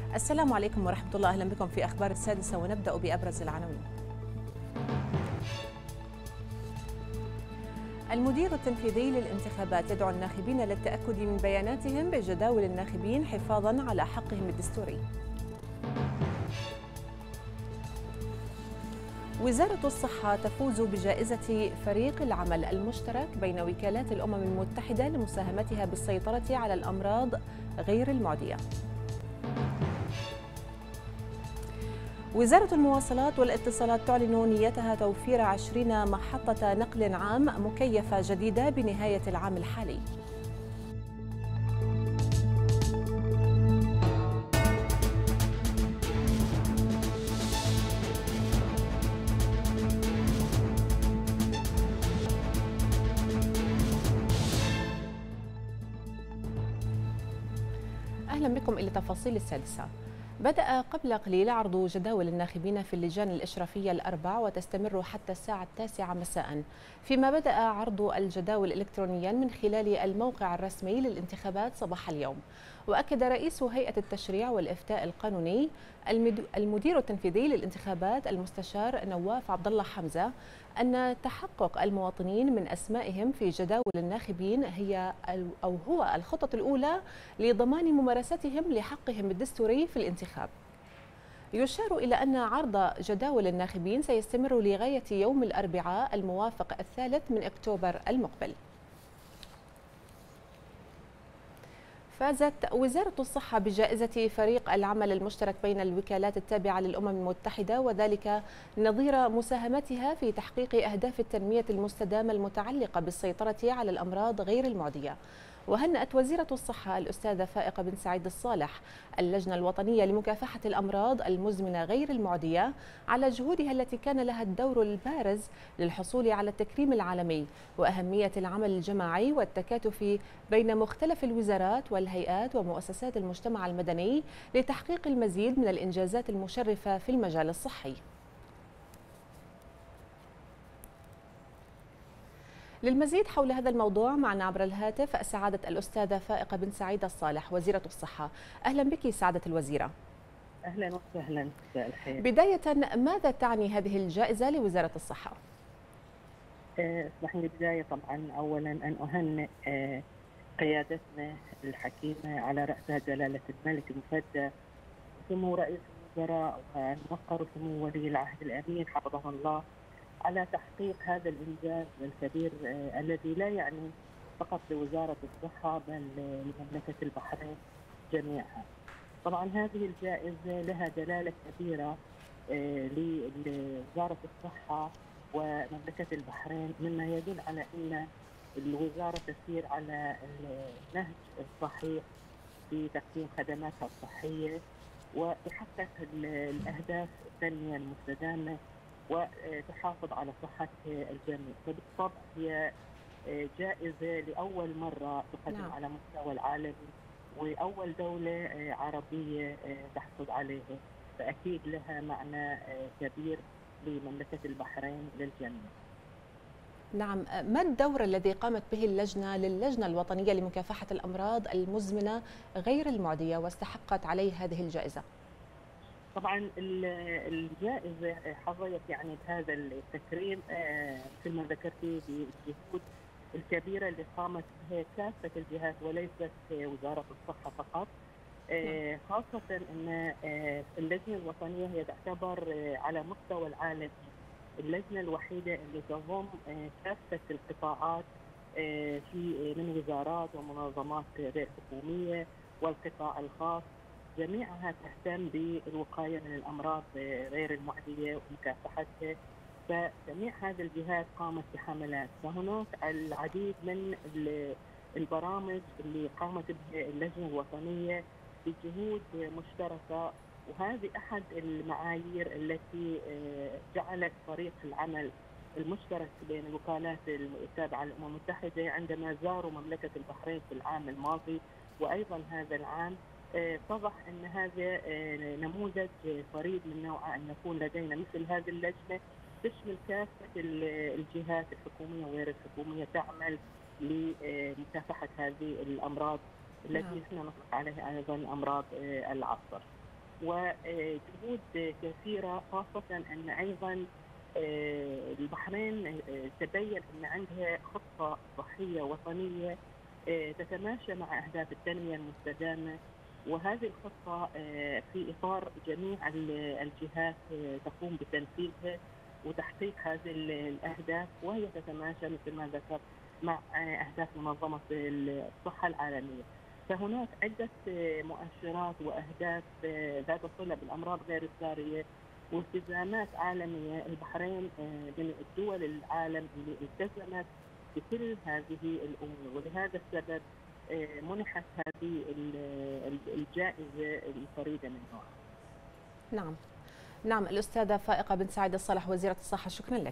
السلام عليكم ورحمة الله، أهلا بكم في أخبار السادسة ونبدأ بأبرز العناوين. المدير التنفيذي للانتخابات يدعو الناخبين للتأكد من بياناتهم بجداول الناخبين حفاظا على حقهم الدستوري. وزارة الصحة تفوز بجائزة فريق العمل المشترك بين وكالات الأمم المتحدة لمساهمتها بالسيطرة على الأمراض غير المعدية. وزارة المواصلات والاتصالات تعلن نيتها توفير 20 محطة نقل عام مكيفة جديدة بنهاية العام الحالي. أهلا بكم إلى تفاصيل السادسة. بدأ قبل قليل عرض جداول الناخبين في اللجان الإشرافية الأربع وتستمر حتى الساعة 9 مساء، فيما بدأ عرض الجداول إلكترونيا من خلال الموقع الرسمي للانتخابات صباح اليوم. وأكد رئيس هيئة التشريع والإفتاء القانوني المدير التنفيذي للانتخابات المستشار نواف عبد الله حمزة أن تحقق المواطنين من أسمائهم في جداول الناخبين هو الخطة الأولى لضمان ممارستهم لحقهم الدستوري في الانتخاب. يشار إلى أن عرض جداول الناخبين سيستمر لغاية يوم الأربعاء الموافق 3 من أكتوبر المقبل. فازت وزارة الصحة بجائزة فريق العمل المشترك بين الوكالات التابعة للأمم المتحدة، وذلك نظير مساهمتها في تحقيق أهداف التنمية المستدامة المتعلقة بالسيطرة على الأمراض غير المعدية. وهنأت وزيرة الصحة الأستاذة فائقة بن سعيد الصالح اللجنة الوطنية لمكافحة الأمراض المزمنة غير المعدية على جهودها التي كان لها الدور البارز للحصول على التكريم العالمي، وأهمية العمل الجماعي والتكاتف بين مختلف الوزارات والهيئات ومؤسسات المجتمع المدني لتحقيق المزيد من الإنجازات المشرفة في المجال الصحي. للمزيد حول هذا الموضوع معنا عبر الهاتف سعادة الأستاذة فائقة بن سعيد الصالح وزيرة الصحة. أهلا بك سعادة الوزيرة. أهلا وسهلا، مساء الخير. بداية، ماذا تعني هذه الجائزة لوزارة الصحة؟ اسمح لي بداية طبعا أولا أن أهنئ قيادتنا الحكيمة على رأسها جلالة الملك المفدى وسمو رئيس الوزراء والموقر وسمو ولي العهد الأمين حفظه الله على تحقيق هذا الإنجاز الكبير الذي لا يعني فقط لوزارة الصحة بل لمملكة البحرين جميعها. طبعا هذه الجائزة لها دلالة كبيرة لوزارة الصحة ومملكة البحرين، مما يدل على أن الوزارة تسير على النهج الصحيح في تقديم خدماتها الصحية وتحقق الأهداف التنمية المستدامة وتحافظ على صحة الجميع. فبالطبع هي جائزة لأول مرة تقدم على مستوى العالمي وأول دولة عربية تحصل عليها، فأكيد لها معنى كبير لمملكة البحرين للجميع. نعم، ما الدور الذي قامت به اللجنة الوطنية لمكافحة الأمراض المزمنة غير المعدية واستحقت عليه هذه الجائزة؟ طبعا الجائزة حظيت يعني بهذا التكريم مثل ما ذكرتي بالجهود الكبيرة اللي قامت بها كافة الجهات وليست وزارة الصحة فقط، خاصة أن اللجنة الوطنية هي تعتبر على مستوى العالم اللجنة الوحيدة اللي تضم كافة القطاعات في من وزارات ومنظمات غير حكومية والقطاع الخاص، جميعها تهتم بالوقاية من الأمراض غير المعدية ومكافحتها. فجميع هذه الجهات قامت بحملات، فهناك العديد من البرامج اللي قامت بها اللجنة الوطنية بجهود مشتركة، وهذه أحد المعايير التي جعلت فريق العمل المشترك بين الوكالات التابعة للأمم المتحدة عندما زاروا مملكة البحرين في العام الماضي وأيضا هذا العام اتضح أن هذا نموذج فريد من نوعه، أن يكون لدينا مثل هذه اللجنة تشمل كافة الجهات الحكومية وغير الحكومية تعمل لمكافحة هذه الأمراض التي نحن نطلق عليها أيضا أمراض العصر. وجهود كثيرة، خاصة أن أيضا البحرين تبين أن عندها خطة صحية وطنية تتماشى مع أهداف التنمية المستدامة، وهذه الخطة في إطار جميع الجهات تقوم بتنفيذها وتحقيق هذه الأهداف، وهي تتماشى مثل ما ذكرت مع أهداف منظمة الصحة العالمية. فهناك عدة مؤشرات وأهداف ذات صلة بالأمراض غير السارية والتزامات عالمية. البحرين من الدول العالم اللي التزمت بكل هذه الأمور، ولهذا السبب منحت هذه الجائزة الفريدة من نوعها. نعم الأستاذة فائقة بن سعيد الصالح وزيرة الصحة، شكرا لك.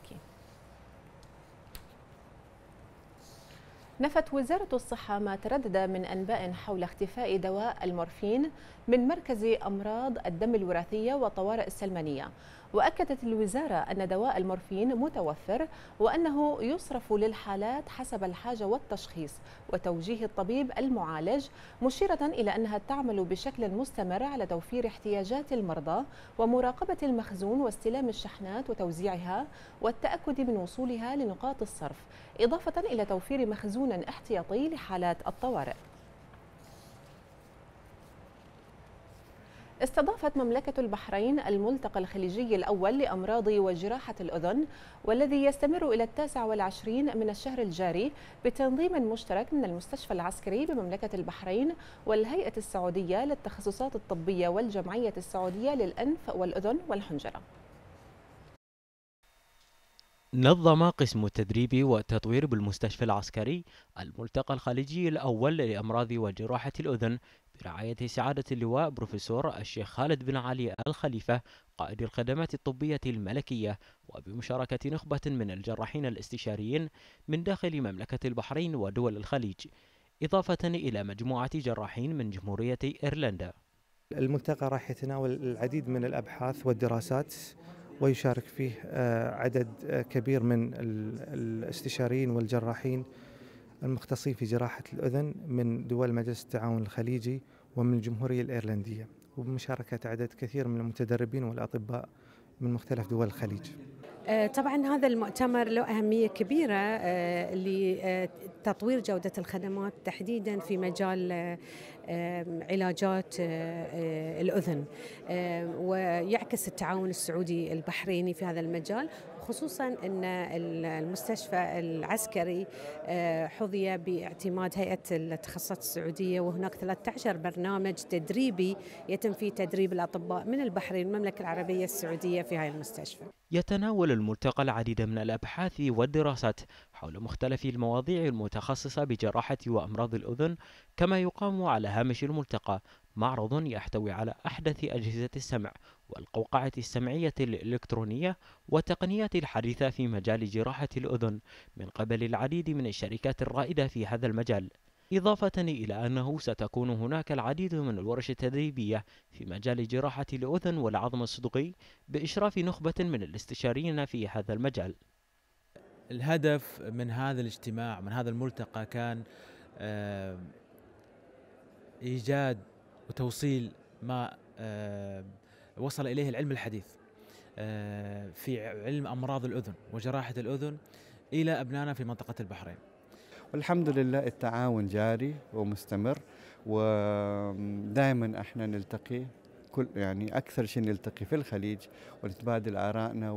نفت وزارة الصحة ما تردد من أنباء حول اختفاء دواء المورفين من مركز أمراض الدم الوراثية والطوارئ السلمانية، وأكدت الوزارة أن دواء المورفين متوفر وأنه يصرف للحالات حسب الحاجة والتشخيص وتوجيه الطبيب المعالج، مشيرة إلى أنها تعمل بشكل مستمر على توفير احتياجات المرضى ومراقبة المخزون واستلام الشحنات وتوزيعها والتأكد من وصولها لنقاط الصرف، إضافة إلى توفير مخزون احتياطي لحالات الطوارئ. استضافت مملكة البحرين الملتقى الخليجي الأول لأمراض وجراحة الأذن، والذي يستمر إلى 29 من الشهر الجاري بتنظيم مشترك من المستشفى العسكري بمملكة البحرين والهيئة السعودية للتخصصات الطبية والجمعية السعودية للأنف والأذن والحنجرة. نظم قسم التدريب والتطوير بالمستشفى العسكري الملتقى الخليجي الأول لأمراض وجراحة الأذن برعاية سعادة اللواء بروفيسور الشيخ خالد بن علي الخليفة قائد الخدمات الطبية الملكية، وبمشاركة نخبة من الجراحين الاستشاريين من داخل مملكة البحرين ودول الخليج، إضافة إلى مجموعة جراحين من جمهورية إيرلندا. الملتقى راح يتناول العديد من الأبحاث والدراسات ويشارك فيه عدد كبير من الاستشاريين والجراحين المختصين في جراحة الأذن من دول مجلس التعاون الخليجي ومن الجمهورية الإيرلندية، وبمشاركة عدد كثير من المتدربين والأطباء من مختلف دول الخليج. طبعا هذا المؤتمر له أهمية كبيرة لتطوير جودة الخدمات تحديدا في مجال علاجات الأذن، ويعكس التعاون السعودي البحريني في هذا المجال، خصوصا أن المستشفى العسكري حظي باعتماد هيئة التخصصات السعودية، وهناك 13 برنامج تدريبي يتم فيه تدريب الأطباء من البحرين والمملكة العربية السعودية في هذه المستشفى. يتناول الملتقى العديد من الأبحاث والدراسات حول مختلف المواضيع المتخصصة بجراحة وأمراض الأذن، كما يقام على هامش الملتقى معرض يحتوي على أحدث أجهزة السمع والقوقعة السمعية الإلكترونية والتقنيات الحديثة في مجال جراحة الأذن من قبل العديد من الشركات الرائدة في هذا المجال، إضافة إلى أنه ستكون هناك العديد من الورش التدريبية في مجال جراحة الأذن والعظم الصدغي بإشراف نخبة من الاستشاريين في هذا المجال. الهدف من هذا الاجتماع من هذا الملتقى كان إيجاد وتوصيل ما وصل إليه العلم الحديث في علم أمراض الأذن وجراحة الأذن إلى أبنائنا في منطقة البحرين. والحمد لله التعاون جاري ومستمر، ودائما احنا نلتقي يعني اكثر شيء نلتقي في الخليج ونتبادل آرائنا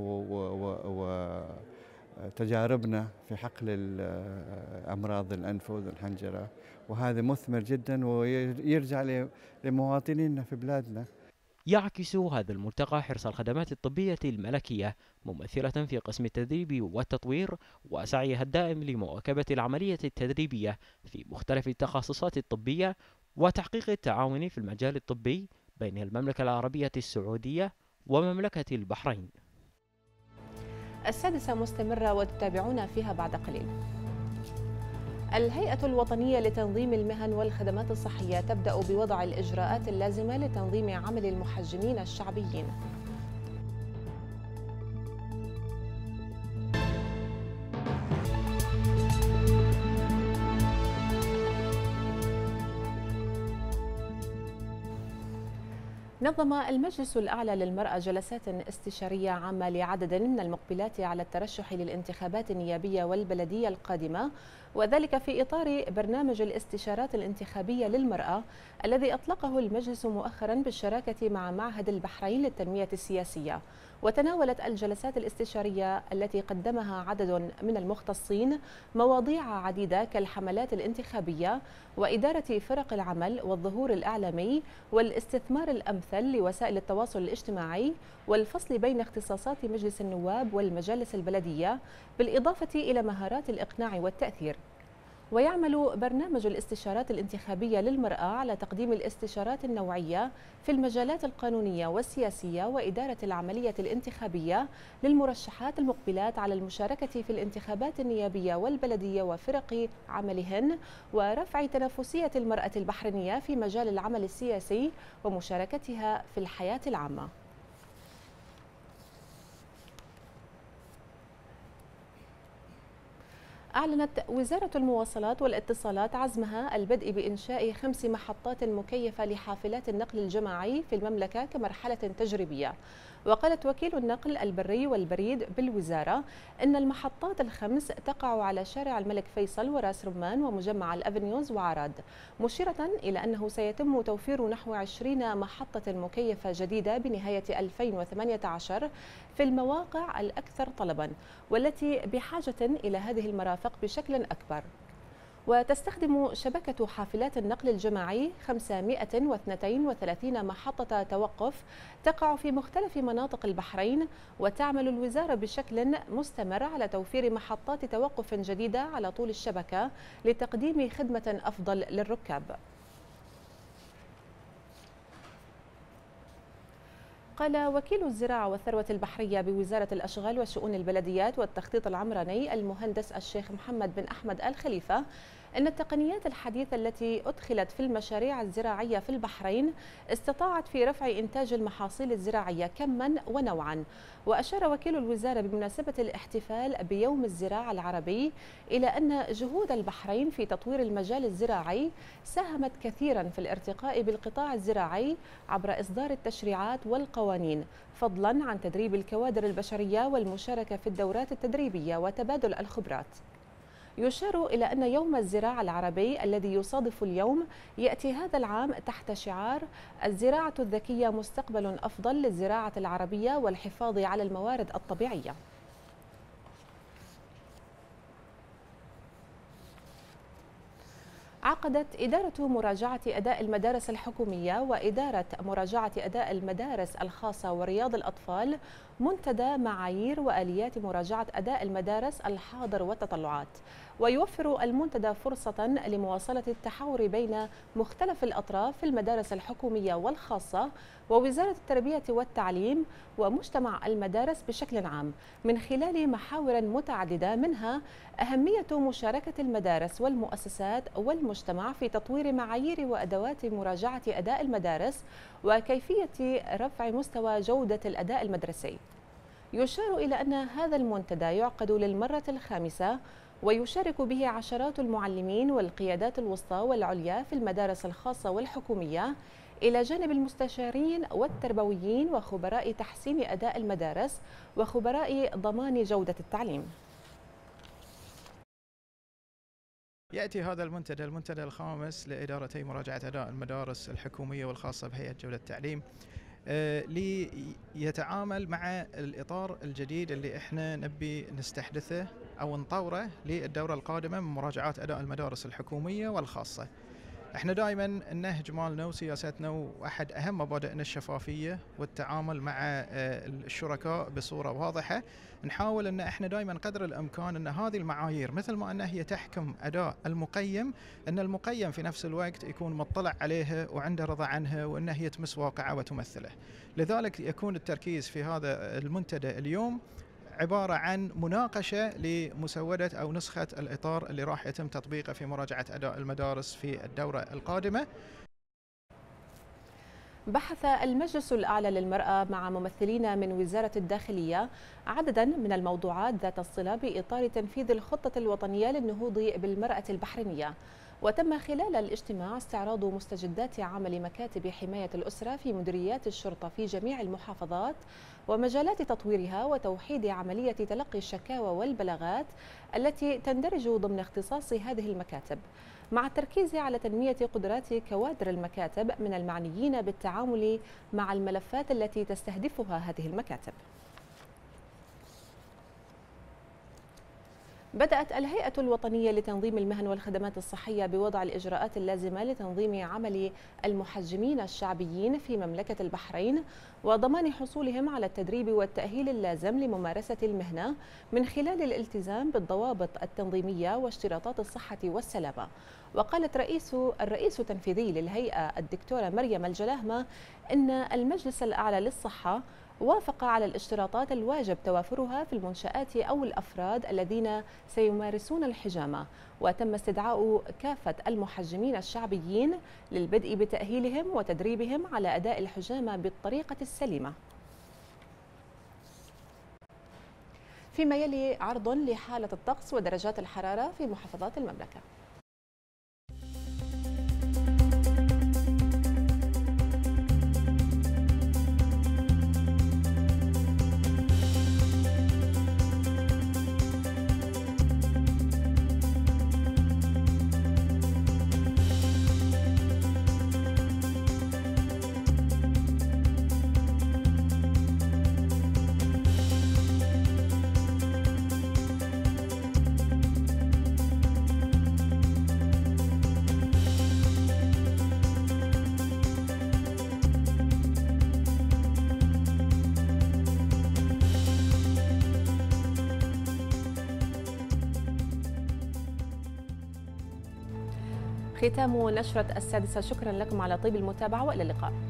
وتجاربنا في حقل امراض الانف والحنجره، وهذا مثمر جدا ويرجع لمواطنينا في بلادنا. يعكس هذا الملتقى حرص الخدمات الطبية الملكية ممثلة في قسم التدريب والتطوير وسعيها الدائم لمواكبة العملية التدريبية في مختلف التخصصات الطبية وتحقيق التعاون في المجال الطبي بين المملكة العربية السعودية ومملكة البحرين. 6 مستمرة وتتابعونا فيها بعد قليل. الهيئة الوطنية لتنظيم المهن والخدمات الصحية تبدأ بوضع الإجراءات اللازمة لتنظيم عمل المحجمين الشعبيين. نظم المجلس الأعلى للمرأة جلسات استشارية عامة لعدد من المقبلات على الترشح للانتخابات النيابية والبلدية القادمة، وذلك في إطار برنامج الاستشارات الانتخابية للمرأة الذي أطلقه المجلس مؤخرا بالشراكة مع معهد البحرين للتنمية السياسية. وتناولت الجلسات الاستشارية التي قدمها عدد من المختصين مواضيع عديدة كالحملات الانتخابية وإدارة فرق العمل والظهور الإعلامي والاستثمار الأمثل لوسائل التواصل الاجتماعي والفصل بين اختصاصات مجلس النواب والمجالس البلدية، بالإضافة إلى مهارات الإقناع والتأثير. ويعمل برنامج الاستشارات الانتخابية للمرأة على تقديم الاستشارات النوعية في المجالات القانونية والسياسية وإدارة العملية الانتخابية للمرشحات المقبلات على المشاركة في الانتخابات النيابية والبلدية وفرق عملهن، ورفع تنافسية المرأة البحرينية في مجال العمل السياسي ومشاركتها في الحياة العامة. أعلنت وزارة المواصلات والاتصالات عزمها البدء بإنشاء 5 محطات مكيفة لحافلات النقل الجماعي في المملكة كمرحلة تجريبية. وقالت وكيل النقل البري والبريد بالوزارة إن المحطات ال5 تقع على شارع الملك فيصل وراس رمان ومجمع الأفنيوز وعراد، مشيرة إلى أنه سيتم توفير نحو 20 محطة مكيفة جديدة بنهاية 2018 في المواقع الأكثر طلبا والتي بحاجة إلى هذه المرافق بشكل أكبر. وتستخدم شبكة حافلات النقل الجماعي 532 محطة توقف تقع في مختلف مناطق البحرين، وتعمل الوزارة بشكل مستمر على توفير محطات توقف جديدة على طول الشبكة لتقديم خدمة أفضل للركاب. قال وكيل الزراعة والثروة البحرية بوزارة الأشغال وشؤون البلديات والتخطيط العمراني المهندس الشيخ محمد بن أحمد آل خليفة أن التقنيات الحديثة التي أدخلت في المشاريع الزراعية في البحرين استطاعت في رفع إنتاج المحاصيل الزراعية كما ونوعا. وأشار وكيل الوزارة بمناسبة الاحتفال بيوم الزراعة العربي إلى أن جهود البحرين في تطوير المجال الزراعي ساهمت كثيرا في الارتقاء بالقطاع الزراعي عبر إصدار التشريعات والقوانين، فضلا عن تدريب الكوادر البشرية والمشاركة في الدورات التدريبية وتبادل الخبرات. يشار إلى أن يوم الزراعة العربي الذي يصادف اليوم يأتي هذا العام تحت شعار الزراعة الذكية مستقبل أفضل للزراعة العربية والحفاظ على الموارد الطبيعية. عقدت إدارة مراجعة أداء المدارس الحكومية وإدارة مراجعة أداء المدارس الخاصة ورياض الأطفال منتدى معايير وآليات مراجعة أداء المدارس الحاضر والتطلعات. ويوفر المنتدى فرصة لمواصلة التحاور بين مختلف الأطراف في المدارس الحكومية والخاصة ووزارة التربية والتعليم ومجتمع المدارس بشكل عام من خلال محاور متعددة، منها أهمية مشاركة المدارس والمؤسسات والمجتمع في تطوير معايير وأدوات مراجعة أداء المدارس وكيفية رفع مستوى جودة الأداء المدرسي. يشار إلى أن هذا المنتدى يعقد للمرة الخامسة ويشارك به عشرات المعلمين والقيادات الوسطى والعليا في المدارس الخاصة والحكومية إلى جانب المستشارين والتربويين وخبراء تحسين أداء المدارس وخبراء ضمان جودة التعليم. يأتي هذا المنتدى الخامس لإدارتي مراجعة أداء المدارس الحكومية والخاصة بهيئة جودة التعليم ليتعامل مع الإطار الجديد اللي احنا نبي نستحدثه أو نطوره للدورة القادمة من مراجعات أداء المدارس الحكومية والخاصة. احنا دائما النهج مالنا وسياستنا واحد اهم مبادئنا الشفافيه والتعامل مع الشركاء بصوره واضحه. نحاول ان احنا دائما قدر الامكان ان هذه المعايير مثل ما انها هي تحكم اداء المقيم، ان المقيم في نفس الوقت يكون مطلع عليها وعنده رضا عنها وان هي تمس واقعه وتمثله. لذلك يكون التركيز في هذا المنتدى اليوم عبارة عن مناقشة لمسودة أو نسخة الإطار اللي راح يتم تطبيقه في مراجعة أداء المدارس في الدورة القادمة. بحث المجلس الأعلى للمرأة مع ممثلين من وزارة الداخلية عددا من الموضوعات ذات الصلة بإطار تنفيذ الخطة الوطنية للنهوض بالمرأة البحرينية. وتم خلال الاجتماع استعراض مستجدات عمل مكاتب حماية الأسرة في مديريات الشرطة في جميع المحافظات ومجالات تطويرها وتوحيد عملية تلقي الشكاوى والبلاغات التي تندرج ضمن اختصاص هذه المكاتب، مع التركيز على تنمية قدرات كوادر المكاتب من المعنيين بالتعامل مع الملفات التي تستهدفها هذه المكاتب. بدأت الهيئة الوطنية لتنظيم المهن والخدمات الصحية بوضع الإجراءات اللازمة لتنظيم عمل المحجمين الشعبيين في مملكة البحرين وضمان حصولهم على التدريب والتأهيل اللازم لممارسة المهنة من خلال الالتزام بالضوابط التنظيمية واشتراطات الصحة والسلامة. وقالت الرئيس التنفيذي للهيئة الدكتورة مريم الجلاهمة إن المجلس الأعلى للصحة وافق على الاشتراطات الواجب توافرها في المنشآت أو الأفراد الذين سيمارسون الحجامة، وتم استدعاء كافة المحجمين الشعبيين للبدء بتأهيلهم وتدريبهم على أداء الحجامة بالطريقة السليمة. فيما يلي عرض لحالة الطقس ودرجات الحرارة في محافظات المملكة. ختام نشرة السادسة، شكرا لكم على طيب المتابعة وإلى اللقاء.